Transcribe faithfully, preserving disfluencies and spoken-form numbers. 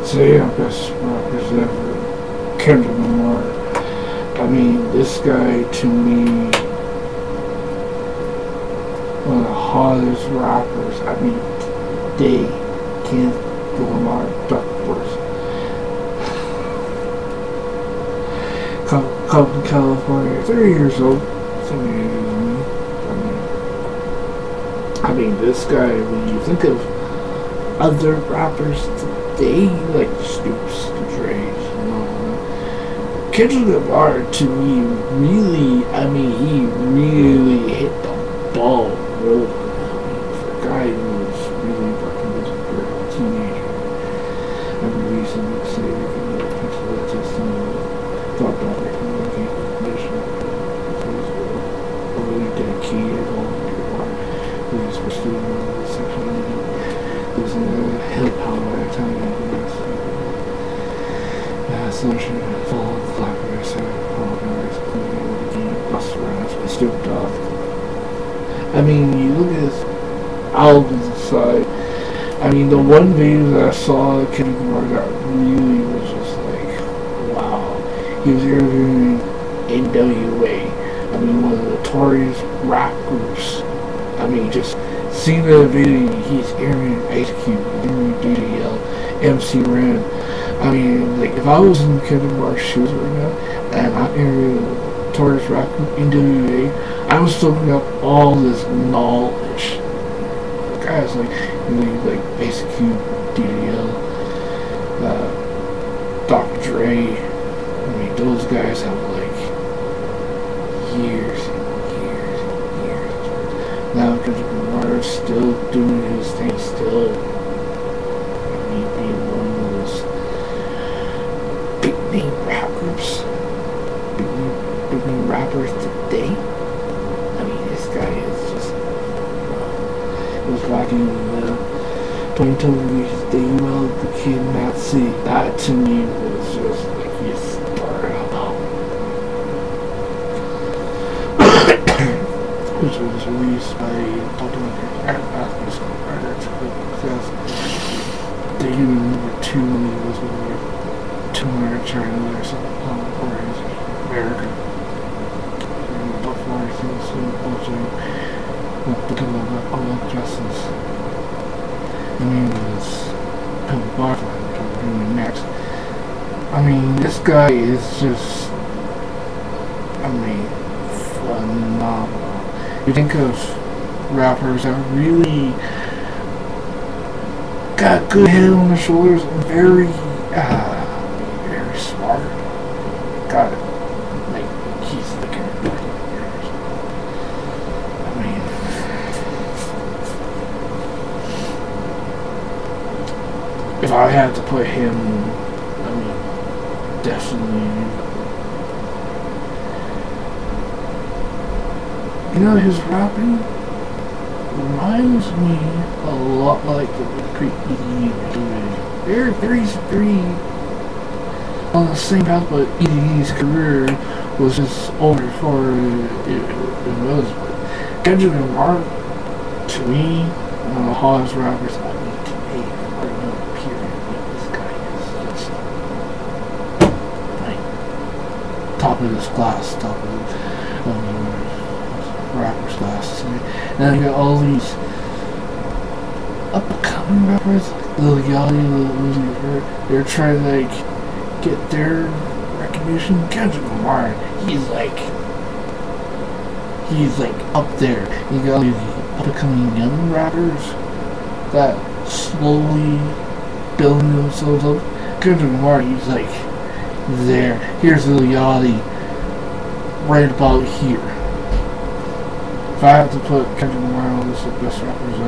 say I'm best rappers ever. Kendrick Lamar. I mean, this guy to me, one of the hottest rappers. I mean, they can't go Lamar Duck worse. Come, come to California, thirty years old. Something ages I mean, I mean, this guy. When you think of other rappers today, like Snoops, the Dre's, you know, Kendrick Lamar to me really, I mean, he really hit the ball rolling. I mean, for a guy who was really fucking music for a teenager. I mean, recently say everything that people that just, you know, thought about making a game condition. He was really dedicated on he was pursuing his sexuality. He was in a hip hop at a time. Yeah, solution, full of collaborators, all guys, including the game, Busta Rhymes, with Snoop Dogg. I mean, you look at his albums aside. I mean, the one video that I saw Kendrick Lamar that really was just like, wow. He was interviewing N W A. I mean, one of the notorious rap groups. I mean, just seeing the video, he's interviewing Ice Cube, interviewing D D L, M C Ren. I mean, like, if I was in Kendrick Lamar's shoes right now, and I'm interviewing a notorious rap group, N W A, I was soaking up all this knowledge. Guys like, you know, like Ice Cube, D D L, uh, Doctor Dre. I mean, those guys have like years and years and years. Now Kendrick Lamar is still doing his thing, still. I mean, being one of those big name rap groups, big name, big name rappers today. I mean, this guy is just. It was lacking in the twenty release debut of the Kid Nazi. That to me was just like his star album, which was released by Ultimate Atlas Writer to success. Debut number two was number two hundred China or something, um, or America. And Buffalo things in Belgium. Become a all justice. I mean, it's Pimp Barfly, which I'm doing next. I mean, this guy is just, I mean, phenomenal. You think of rappers that really got good head on their shoulders and very, uh, very smart. Got it. Like, he's thinking about it. If I had to put him, I mean, definitely, you know, his rapping reminds me a lot like the pre E D E was doing. They're very, very on the same path, but E D E's career was just over before it, it, it was. But Kendrick Lamar, to me, one of the hottest rappers I mean today. Top of this class, top of the um, rappers class. And then you got all these up-and-coming rappers like Lil Yachty, Lil Uzi Vert. They're trying to like get their recognition. Kendrick Lamar, he's like, he's like up there. You got all these up-and-coming young rappers that slowly building themselves up. Kendrick Lamar, he's like there. Here's Lil Yachty right about here. If I have to put Kendrick Lamar on this, the best rappers